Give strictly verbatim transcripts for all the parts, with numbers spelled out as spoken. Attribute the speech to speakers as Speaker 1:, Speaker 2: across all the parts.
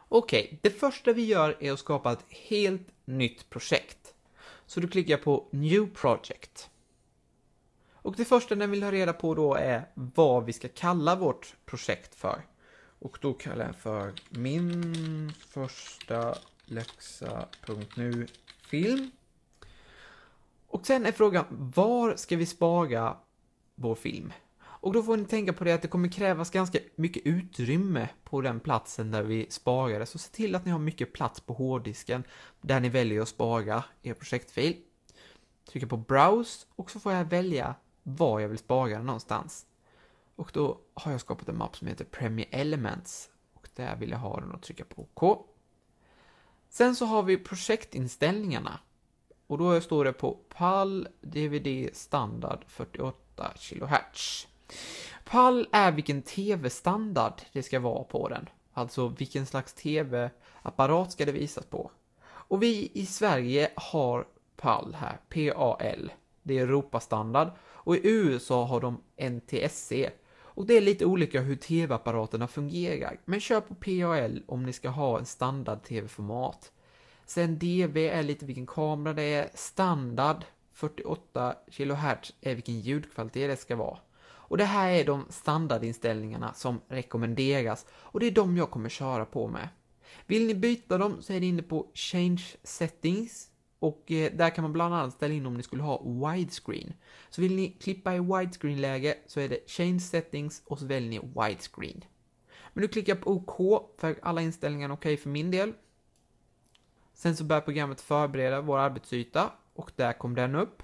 Speaker 1: Okej, det första vi gör är att skapa ett helt nytt projekt. Så du klickar på New Project. Och det första den vill ha reda på då är vad vi ska kalla vårt projekt för. Och då kallar jag för min första läxa.nu film. Och sen är frågan, var ska vi spara vår film? Och då får ni tänka på det att det kommer krävas ganska mycket utrymme på den platsen där vi sparar det. Så se till att ni har mycket plats på hårddisken där ni väljer att spara er projektfil. Trycker på Browse och så får jag välja var jag vill spara den någonstans. Och då har jag skapat en mapp som heter Premiere Elements. Och där vill jag ha den och trycka på OK. Sen så har vi projektinställningarna. Och då står det på P A L D V D standard fyrtioåtta kilohertz. P A L är vilken tv-standard det ska vara på den. Alltså vilken slags tv-apparat ska det visas på. Och vi i Sverige har P A L här, P A L. Det är Europastandard. Och i U S A har de N T S C. Och det är lite olika hur tv-apparaterna fungerar. Men kör på P A L om ni ska ha en standard tv-format. Sen D V är lite vilken kamera det är. Standard fyrtioåtta kilohertz är vilken ljudkvalitet det ska vara. Och det här är de standardinställningarna som rekommenderas. Och det är de jag kommer köra på med. Vill ni byta dem så är det inne på Change Settings. Och eh, där kan man bland annat ställa in om ni skulle ha widescreen. Så vill ni klippa i widescreen-läge så är det Change Settings och så väljer ni widescreen. Men du klickar på OK för alla inställningar är okej för min del. Sen så börjar programmet förbereda vår arbetsyta och där kom den upp.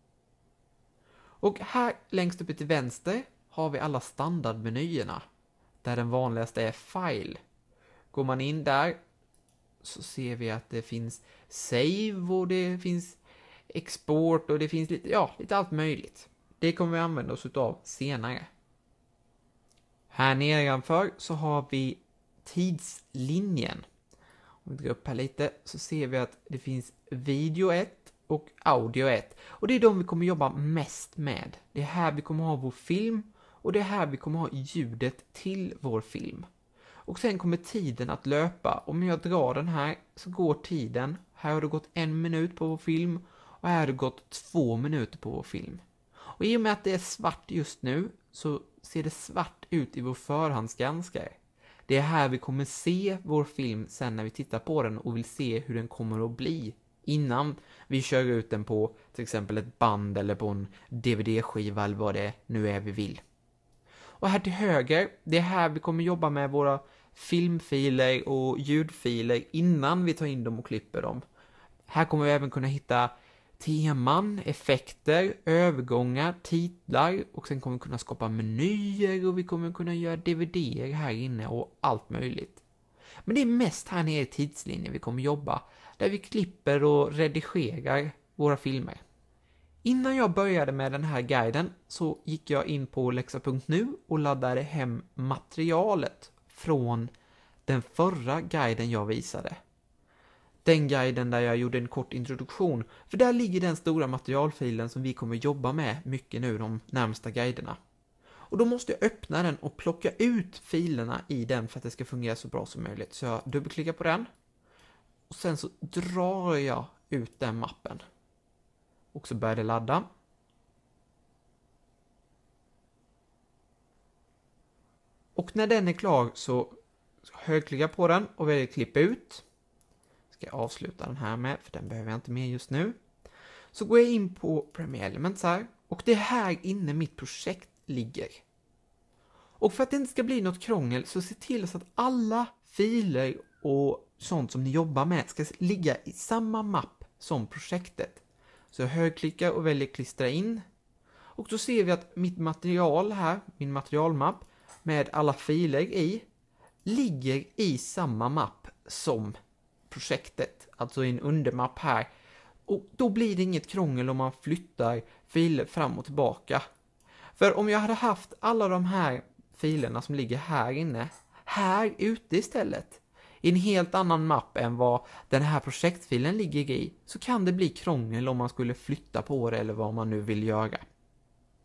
Speaker 1: Och här längst uppe till vänster har vi alla standardmenyerna. Där den vanligaste är File. Går man in där så ser vi att det finns Save och det finns Export och det finns lite, ja, lite allt möjligt. Det kommer vi använda oss av senare. Här nedanför så har vi tidslinjen. Om vi drar upp här lite så ser vi att det finns video ett och audio ett. Och det är de vi kommer jobba mest med. Det är här vi kommer ha vår film och det är här vi kommer ha ljudet till vår film. Och sen kommer tiden att löpa. Om jag drar den här så går tiden. Här har det gått en minut på vår film och här har det gått två minuter på vår film. Och i och med att det är svart just nu så ser det svart ut i vår förhandsgranskare. Det är här vi kommer se vår film sen när vi tittar på den och vill se hur den kommer att bli innan vi kör ut den på till exempel ett band eller på en D V D-skiva eller vad det nu är vi vill. Och här till höger, det är här vi kommer jobba med våra filmfiler och ljudfiler innan vi tar in dem och klipper dem. Här kommer vi även kunna hitta teman, effekter, övergångar, titlar och sen kommer vi kunna skapa menyer och vi kommer kunna göra D V D här inne och allt möjligt. Men det är mest här nere i tidslinjen vi kommer jobba där vi klipper och redigerar våra filmer. Innan jag började med den här guiden så gick jag in på läxa punkt nu och laddade hem materialet från den förra guiden jag visade. Den guiden där jag gjorde en kort introduktion, för där ligger den stora materialfilen som vi kommer jobba med mycket nu de närmsta guiderna. Och då måste jag öppna den och plocka ut filerna i den för att det ska fungera så bra som möjligt. Så jag dubbelklickar på den och sen så drar jag ut den mappen. Och så börjar det ladda. Och när den är klar så högerklickar jag på den och väljer klippa ut. Ska jag avsluta den här med, för den behöver jag inte med just nu. Så går jag in på Premiere Elements här. Och det är här inne mitt projekt ligger. Och för att det inte ska bli något krångel så se till så att alla filer och sånt som ni jobbar med ska ligga i samma mapp som projektet. Så jag högerklickar och väljer klistra in. Och då ser vi att mitt material här, min materialmapp med alla filer i, ligger i samma mapp som projektet. Alltså i en undermapp här. Och då blir det inget krångel om man flyttar filer fram och tillbaka. För om jag hade haft alla de här filerna som ligger här inne, här ute istället, i en helt annan mapp än vad den här projektfilen ligger i, så kan det bli krångel om man skulle flytta på det eller vad man nu vill göra.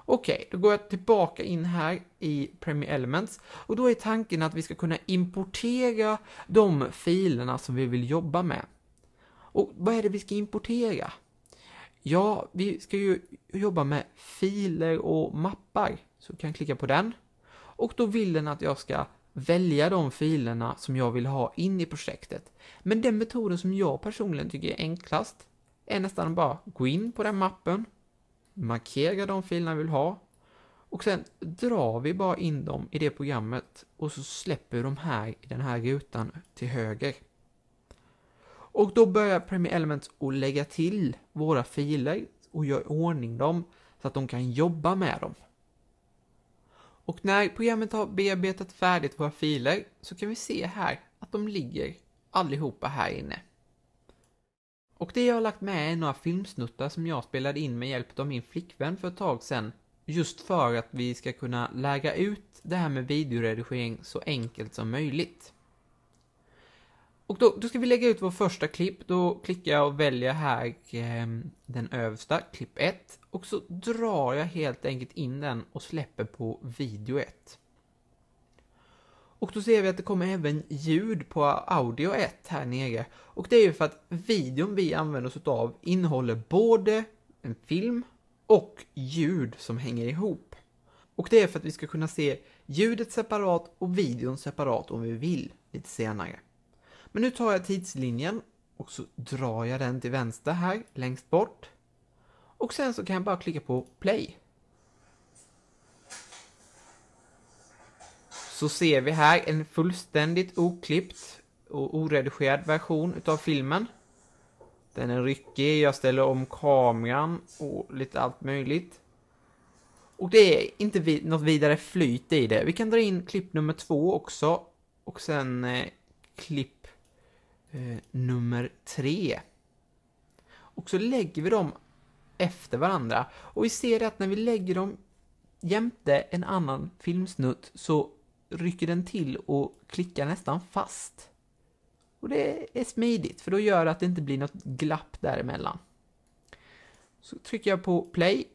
Speaker 1: Okej, okay, då går jag tillbaka in här i Premiere Elements och då är tanken att vi ska kunna importera de filerna som vi vill jobba med. Och vad är det vi ska importera? Ja, vi ska ju jobba med filer och mappar, så kan jag klicka på den. Och då vill den att jag ska välja de filerna som jag vill ha in i projektet. Men den metoden som jag personligen tycker är enklast är nästan bara gå in på den mappen, markera de filerna vi vill ha och sen drar vi bara in dem i det programmet och så släpper vi de här i den här rutan till höger. Och då börjar Premiere Elements att lägga till våra filer och gör ordning dem så att de kan jobba med dem. Och när programmet har bearbetat färdigt våra filer så kan vi se här att de ligger allihopa här inne. Och det jag har lagt med är några filmsnuttar som jag spelade in med hjälp av min flickvän för ett tag sedan. Just för att vi ska kunna lägga ut det här med videoredigering så enkelt som möjligt. Och då, då ska vi lägga ut vår första klipp. Då klickar jag och väljer här eh, den översta, klipp ett. Och så drar jag helt enkelt in den och släpper på video ett. Och då ser vi att det kommer även ljud på audio ett här nere. Och det är ju för att videon vi använder oss av innehåller både en film och ljud som hänger ihop. Och det är för att vi ska kunna se ljudet separat och videon separat om vi vill lite senare. Men nu tar jag tidslinjen och så drar jag den till vänster här längst bort. Och sen så kan jag bara klicka på play. Så ser vi här en fullständigt oklippt och oredigerad version utav filmen. Den är ryckig, jag ställer om kameran och lite allt möjligt. Och det är inte vid, något vidare flyt i det. Vi kan dra in klipp nummer två också. Och sen eh, klipp eh, nummer tre. Och så lägger vi dem efter varandra. Och vi ser att när vi lägger dem jämte en annan filmsnutt så rycker den till och klickar nästan fast. Och det är smidigt för då gör det att det inte blir något glapp däremellan. Så trycker jag på play.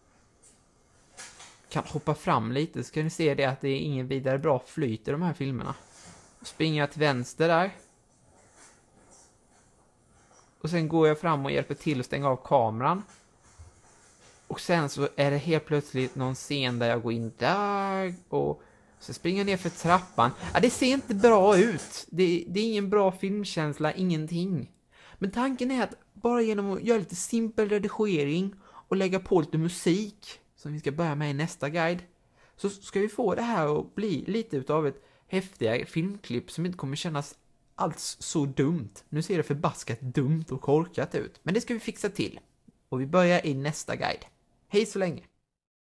Speaker 1: Kan hoppa fram lite så kan ni se det att det är ingen vidare bra flyt i de här filmerna. Springer jag till vänster där. Och sen går jag fram och hjälper till att stänga av kameran. Och sen så är det helt plötsligt någon scen där jag går in där och så springer jag ner för trappan. Ja, det ser inte bra ut. Det, det är ingen bra filmkänsla, ingenting. Men tanken är att bara genom att göra lite simpel redigering och lägga på lite musik som vi ska börja med i nästa guide så ska vi få det här att bli lite utav ett häftigare filmklipp som inte kommer kännas alls så dumt. Nu ser det förbaskat dumt och korkat ut. Men det ska vi fixa till. Och vi börjar i nästa guide. Hej så länge!